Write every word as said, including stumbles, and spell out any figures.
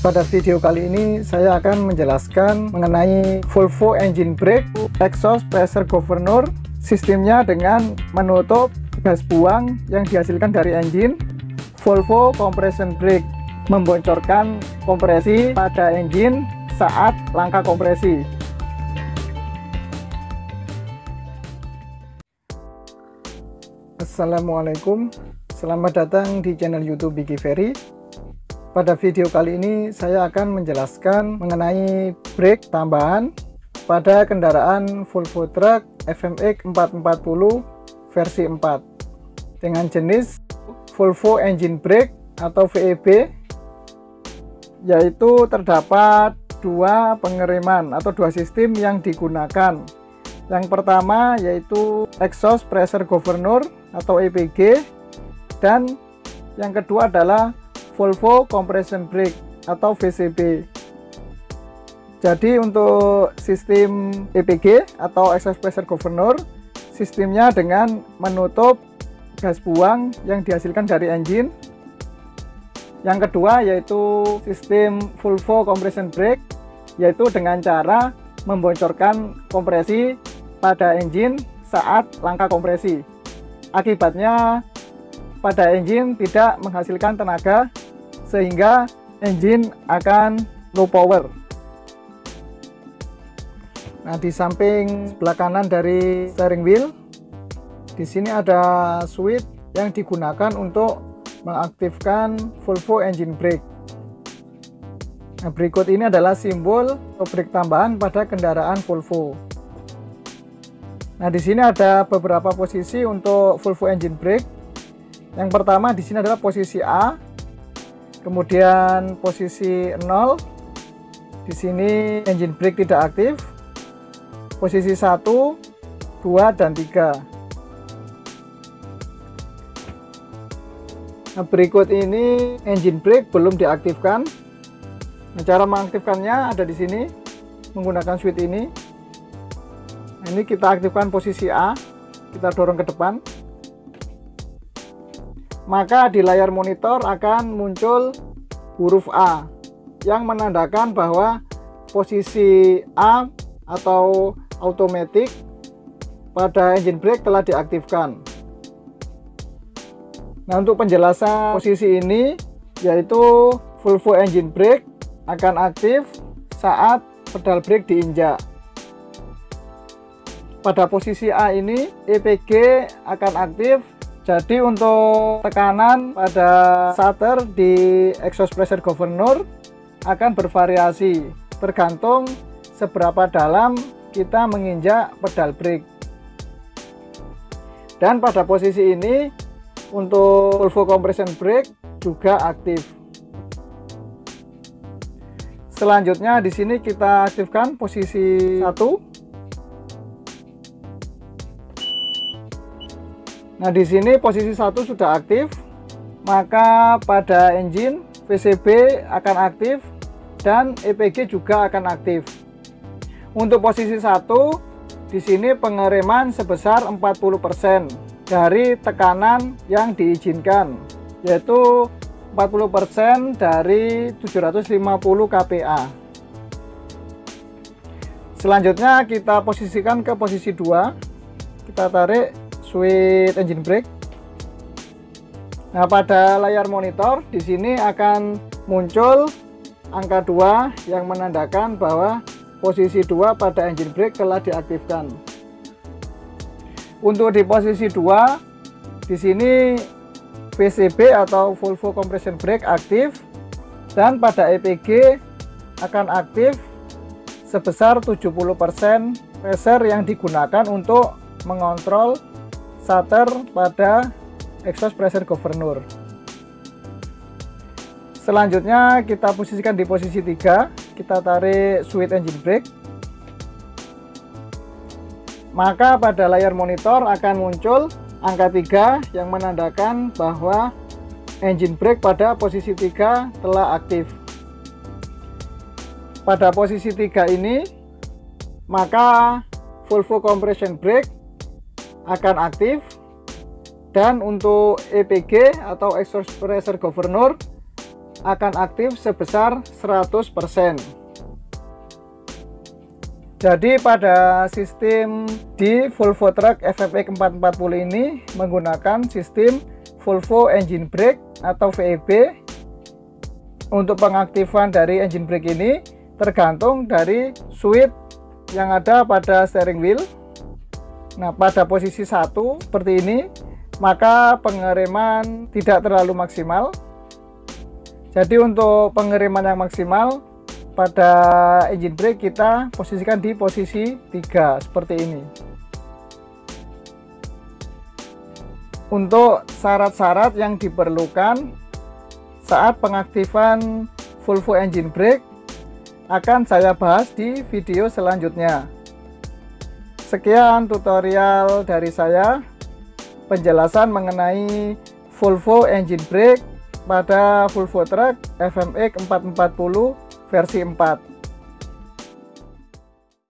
Pada video kali ini saya akan menjelaskan mengenai Volvo Engine Brake Exhaust Pressure Governor. Sistemnya dengan menutup gas buang yang dihasilkan dari engine. Volvo Compression Brake membocorkan kompresi pada engine saat langkah kompresi. Assalamualaikum, selamat datang di channel YouTube Biki Ferry. Pada video kali ini saya akan menjelaskan mengenai brake tambahan pada kendaraan Volvo Truck F M X empat empat nol versi empat dengan jenis Volvo Engine Brake atau V E B, yaitu terdapat dua pengereman atau dua sistem yang digunakan. Yang pertama yaitu Exhaust Pressure Governor atau E P G, dan yang kedua adalah Volvo Compression Brake atau V C B. Jadi untuk sistem E P G atau Exhaust Pressure Governor, sistemnya dengan menutup gas buang yang dihasilkan dari engine. Yang kedua yaitu sistem Volvo Compression Brake, yaitu dengan cara membocorkan kompresi pada engine saat langkah kompresi. Akibatnya pada engine tidak menghasilkan tenaga sehingga engine akan low power. Nah, di samping sebelah kanan dari steering wheel, di sini ada switch yang digunakan untuk mengaktifkan Volvo Engine Brake. Nah, berikut ini adalah simbol brake tambahan pada kendaraan Volvo. Nah, di sini ada beberapa posisi untuk Volvo Engine Brake. Yang pertama di sini adalah posisi A, kemudian posisi nol. Di sini engine brake tidak aktif. Posisi satu, dua, dan tiga. Nah, berikut ini engine brake belum diaktifkan. Nah, cara mengaktifkannya ada di sini menggunakan switch ini. Nah, ini kita aktifkan posisi A, kita dorong ke depan. Maka di layar monitor akan muncul huruf A yang menandakan bahwa posisi A atau automatic pada engine brake telah diaktifkan. Nah, untuk penjelasan posisi ini, yaitu Volvo Engine Brake akan aktif saat pedal brake diinjak. Pada posisi A ini E P G akan aktif. Jadi untuk tekanan pada starter di Exhaust Pressure Governor akan bervariasi tergantung seberapa dalam kita menginjak pedal brake. Dan pada posisi ini untuk Volvo Compression Brake juga aktif. Selanjutnya di sini kita aktifkan posisi satu. Nah, di sini posisi satu sudah aktif, maka pada engine V C B akan aktif dan E P G juga akan aktif. Untuk posisi satu, di sini pengereman sebesar empat puluh persen dari tekanan yang diizinkan, yaitu empat puluh persen dari tujuh ratus lima puluh K P A. Selanjutnya kita posisikan ke posisi dua. Kita tarik switch engine brake. Nah, pada layar monitor di sini akan muncul angka dua yang menandakan bahwa posisi dua pada engine brake telah diaktifkan. Untuk di posisi dua, di sini V C B atau Volvo Compression Brake aktif, dan pada E P G akan aktif sebesar tujuh puluh persen pressure yang digunakan untuk mengontrol starter pada Exhaust Pressure Governor. Selanjutnya kita posisikan di posisi tiga, kita tarik switch engine brake. Maka pada layar monitor akan muncul angka tiga yang menandakan bahwa engine brake pada posisi tiga telah aktif. Pada posisi tiga ini, maka Volvo Compression Brake akan aktif, dan untuk E P G atau Exhaust Pressure Governor akan aktif sebesar seratus persen. Jadi pada sistem di Volvo Truck F M X empat empat nol ini menggunakan sistem Volvo Engine Brake atau V E B. Untuk pengaktifan dari engine brake ini tergantung dari switch yang ada pada steering wheel. Nah, pada posisi satu seperti ini, maka pengereman tidak terlalu maksimal. Jadi untuk pengereman yang maksimal pada engine brake kita posisikan di posisi tiga seperti ini. Untuk syarat-syarat yang diperlukan saat pengaktifan Volvo Engine Brake akan saya bahas di video selanjutnya. Sekian tutorial dari saya, penjelasan mengenai Volvo Engine Brake pada Volvo Truck F M X empat empat nol versi empat.